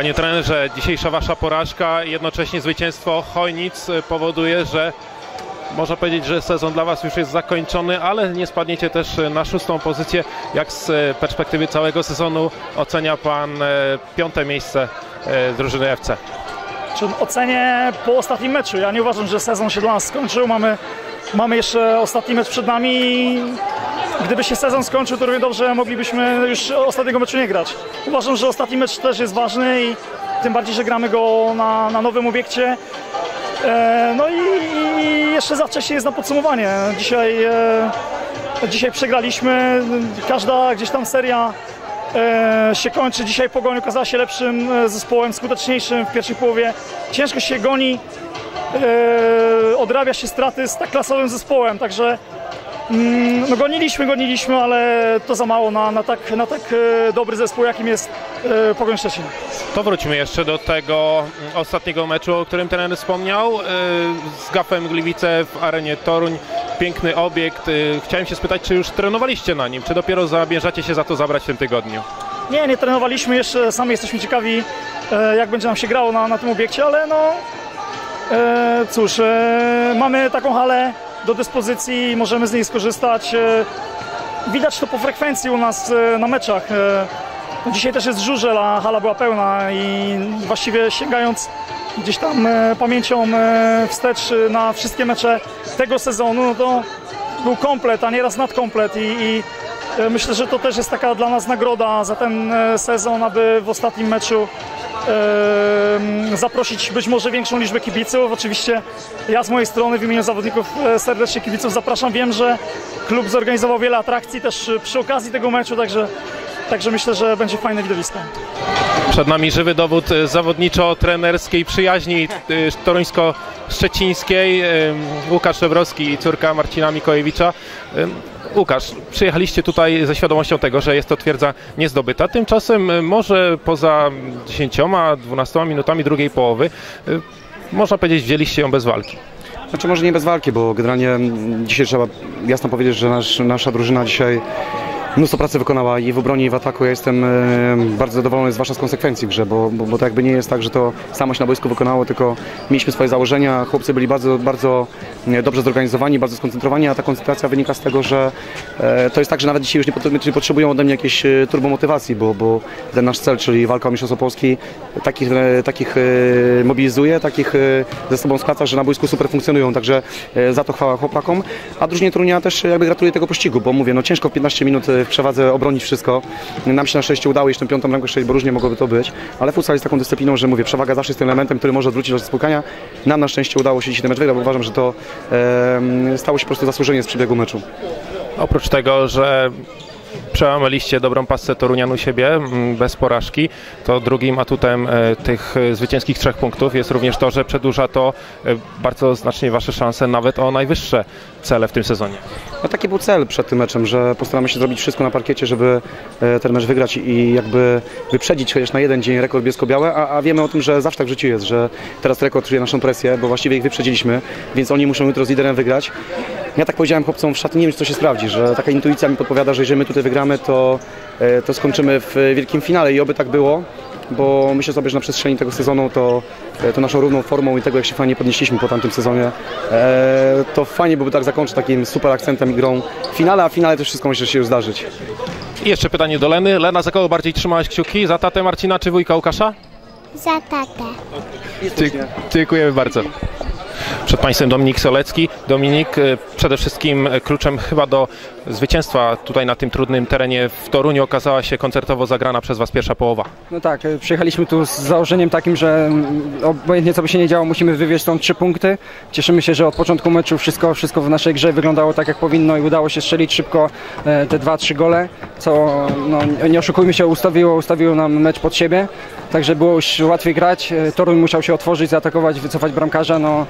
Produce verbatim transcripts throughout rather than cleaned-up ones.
Panie trenerze, dzisiejsza wasza porażka i jednocześnie zwycięstwo Chojnic powoduje, że można powiedzieć, że sezon dla was już jest zakończony, ale nie spadniecie też na szóstą pozycję. Jak z perspektywy całego sezonu ocenia pan piąte miejsce drużyny F C? Ocenię po ostatnim meczu. Ja nie uważam, że sezon się dla nas skończył. Mamy, mamy jeszcze ostatni mecz przed nami. Gdyby się sezon skończył, to równie dobrze moglibyśmy już ostatniego meczu nie grać. Uważam, że ostatni mecz też jest ważny i tym bardziej, że gramy go na, na nowym obiekcie. E, no i, i jeszcze za wcześnie jest na podsumowanie. Dzisiaj, e, dzisiaj przegraliśmy. Każda gdzieś tam seria e, się kończy. Dzisiaj Pogoń okazała się lepszym zespołem, skuteczniejszym w pierwszej połowie. Ciężko się goni, e, odrabia się straty z tak klasowym zespołem, także no goniliśmy, goniliśmy, ale to za mało na, na, tak, na tak dobry zespół, jakim jest e, Pogoń Szczecin. To wróćmy jeszcze do tego ostatniego meczu, o którym trener wspomniał. E, z Gafem Gliwice w arenie Toruń. Piękny obiekt. E, chciałem się spytać, czy już trenowaliście na nim, czy dopiero zamierzacie się za to zabrać w tym tygodniu? Nie, nie trenowaliśmy jeszcze, sami jesteśmy ciekawi, e, jak będzie nam się grało na, na tym obiekcie, ale no e, cóż, e, mamy taką halę do dyspozycji, możemy z niej skorzystać. Widać to po frekwencji u nas na meczach. Dzisiaj też jest żurzel, a hala była pełna i właściwie sięgając gdzieś tam pamięcią wstecz na wszystkie mecze tego sezonu, no to był komplet, a nieraz nadkomplet i, i myślę, że to też jest taka dla nas nagroda za ten sezon, aby w ostatnim meczu zaprosić być może większą liczbę kibiców. Oczywiście ja z mojej strony w imieniu zawodników serdecznie kibiców zapraszam. Wiem, że klub zorganizował wiele atrakcji też przy okazji tego meczu, także, także myślę, że będzie fajne widowisko. Przed nami żywy dowód zawodniczo-trenerskiej przyjaźni toruńsko-szczecińskiej. Łukasz Żebrowski i córka Marcina Mikołajewicza. Łukasz, przyjechaliście tutaj ze świadomością tego, że jest to twierdza niezdobyta. Tymczasem może poza dziesięcioma, dwunastoma minutami drugiej połowy, można powiedzieć, wzięliście ją bez walki. Znaczy może nie bez walki, bo generalnie dzisiaj trzeba jasno powiedzieć, że nasz, nasza drużyna dzisiaj mnóstwo pracy wykonała i w obronie, i w ataku. Ja jestem bardzo zadowolony zwłaszcza z konsekwencji w grze, bo, bo, bo to jakby nie jest tak, że to samo się na boisku wykonało, tylko mieliśmy swoje założenia, chłopcy byli bardzo, bardzo dobrze zorganizowani, bardzo skoncentrowani, a ta koncentracja wynika z tego, że to jest tak, że nawet dzisiaj już nie, nie potrzebują ode mnie jakiejś turbomotywacji, bo, bo ten nasz cel, czyli walka o mistrzostwo Polski, takich, takich mobilizuje, takich ze sobą składa, że na boisku super funkcjonują, także za to chwała chłopakom, a drużynie Torunia też jakby gratuluję tego pościgu, bo mówię, no ciężko w piętnaście minut w przewadze obronić wszystko. Nam się na szczęście udało jeszcze piątą bramkę strzelić, bo różnie mogłoby to być, ale futsal jest taką dyscypliną, że mówię, przewaga zawsze jest tym elementem, który może odwrócić los spotkania. Nam na szczęście udało się dzisiaj ten mecz wygrać, bo uważam, że to e, stało się po prostu zasłużenie z przebiegu meczu. Oprócz tego, że przełamaliście dobrą pasę Torunian u siebie bez porażki, to drugim atutem tych zwycięskich trzech punktów jest również to, że przedłuża to bardzo znacznie wasze szanse nawet o najwyższe cele w tym sezonie. No taki był cel przed tym meczem, że postaramy się zrobić wszystko na parkiecie, żeby ten mecz wygrać i jakby wyprzedzić chociaż na jeden dzień rekord bielsko-białe, a, a wiemy o tym, że zawsze tak w życiu jest, że teraz rekord czuje naszą presję, bo właściwie ich wyprzedziliśmy, więc oni muszą jutro z liderem wygrać. Ja tak powiedziałem chłopcom w szatni, nie wiem, czy to się sprawdzi, że taka intuicja mi podpowiada, że jeżeli my tutaj wygramy, to, to skończymy w wielkim finale i oby tak było, bo myślę sobie, że na przestrzeni tego sezonu to, to naszą równą formą i tego, jak się fajnie podnieśliśmy po tamtym sezonie, to fajnie byłoby tak zakończyć takim super akcentem i grą w finale, a w finale też wszystko myślę, że się już zdarzyć. I jeszcze pytanie do Leny. Lena, za kogo bardziej trzymałaś kciuki? Za tatę Marcina czy wujka Łukasza? Za tatę. Dzie dziękujemy bardzo. Przed Państwem Dominik Solecki. Dominik, przede wszystkim kluczem chyba do zwycięstwa tutaj na tym trudnym terenie w Toruniu okazała się koncertowo zagrana przez Was pierwsza połowa. No tak, przyjechaliśmy tu z założeniem takim, że obojętnie co by się nie działo, musimy wywieźć stąd trzy punkty. Cieszymy się, że od początku meczu wszystko, wszystko w naszej grze wyglądało tak jak powinno i udało się strzelić szybko te dwa, trzy gole, co no, nie oszukujmy się, ustawiło, ustawiło nam mecz pod siebie, także było już łatwiej grać. Toruń musiał się otworzyć, zaatakować, wycofać bramkarza. No,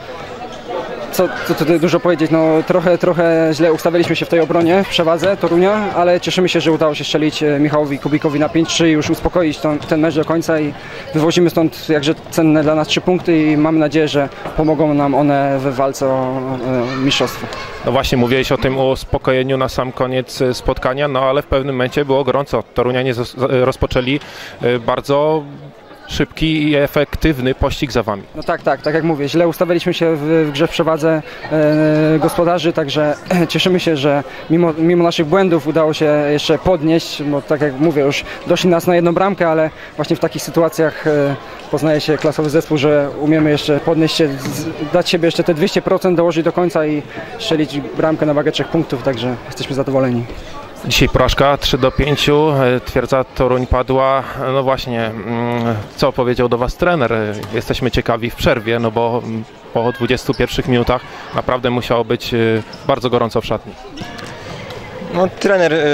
Co, co tutaj dużo powiedzieć, no trochę, trochę źle ustawiliśmy się w tej obronie, w przewadze Torunia, ale cieszymy się, że udało się strzelić Michałowi Kubikowi na pięć trzy i już uspokoić ten, ten mecz do końca i wywozimy stąd jakże cenne dla nas trzy punkty i mamy nadzieję, że pomogą nam one w walce o e, mistrzostwo. No właśnie, mówiłeś o tym uspokojeniu na sam koniec spotkania, no ale w pewnym momencie było gorąco. Torunianie rozpoczęli bardzo szybki i efektywny pościg za wami. No tak, tak, tak jak mówię, źle ustawiliśmy się w, w grze w przewadze e, gospodarzy, także cieszymy się, że mimo, mimo naszych błędów udało się jeszcze podnieść, bo tak jak mówię, już doszli nas na jedną bramkę, ale właśnie w takich sytuacjach e, poznaje się klasowy zespół, że umiemy jeszcze podnieść się, z, dać siebie jeszcze te dwieście procent, dołożyć do końca i strzelić bramkę na wagę trzech punktów, także jesteśmy zadowoleni. Dzisiaj porażka trzy do pięciu, Twierdza Toruń padła. No właśnie, co powiedział do was trener? Jesteśmy ciekawi w przerwie, no bo po dwudziestu pierwszych minutach naprawdę musiało być bardzo gorąco w szatni. No, trener y,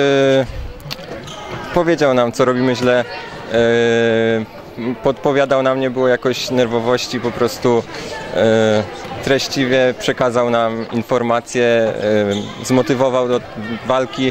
powiedział nam, co robimy źle, y, podpowiadał nam, nie było jakoś nerwowości, po prostu y, treściwie przekazał nam informacje, y, zmotywował do walki.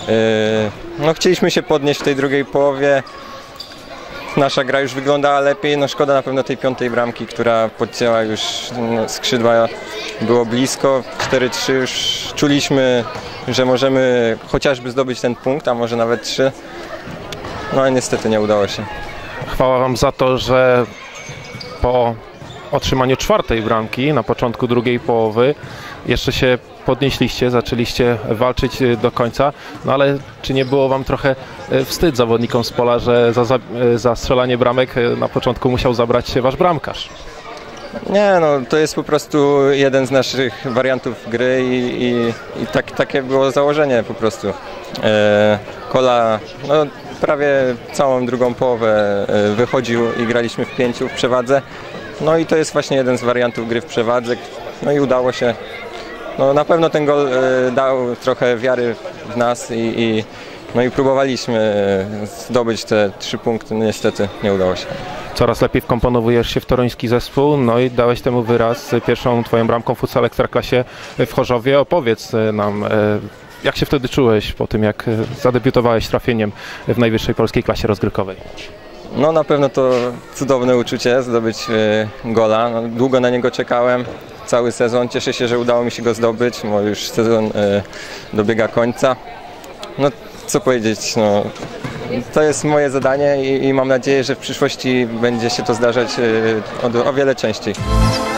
No, chcieliśmy się podnieść w tej drugiej połowie. Nasza gra już wyglądała lepiej. No, szkoda na pewno tej piątej bramki, która podcięła już no, skrzydła. Było blisko. cztery trzy już czuliśmy, że możemy chociażby zdobyć ten punkt, a może nawet trzy. No ale niestety nie udało się. Chwała wam za to, że po otrzymaniu czwartej bramki na początku drugiej połowy jeszcze się podnieśliście, zaczęliście walczyć do końca, no ale czy nie było wam trochę wstyd zawodnikom z pola, że za, za, za strzelanie bramek na początku musiał zabrać się wasz bramkarz? Nie, no to jest po prostu jeden z naszych wariantów gry i, i, i tak, takie było założenie po prostu. E, Kola no, prawie całą drugą połowę wychodził i graliśmy w pięciu w przewadze. No i to jest właśnie jeden z wariantów gry w przewadze. No i udało się. No, na pewno ten gol y, dał trochę wiary w nas i, i, no i próbowaliśmy zdobyć te trzy punkty, no, niestety nie udało się. Coraz lepiej wkomponowujesz się w toruński zespół, no i dałeś temu wyraz pierwszą twoją bramką w futsal Ekstraklasie w Chorzowie. Opowiedz nam, jak się wtedy czułeś po tym, jak zadebiutowałeś trafieniem w najwyższej polskiej klasie rozgrywkowej? No na pewno to cudowne uczucie zdobyć y, gola, no, długo na niego czekałem. Cały sezon. Cieszę się, że udało mi się go zdobyć, bo już sezon y, dobiega końca. No co powiedzieć, no, to jest moje zadanie i, i mam nadzieję, że w przyszłości będzie się to zdarzać y, o, o wiele częściej.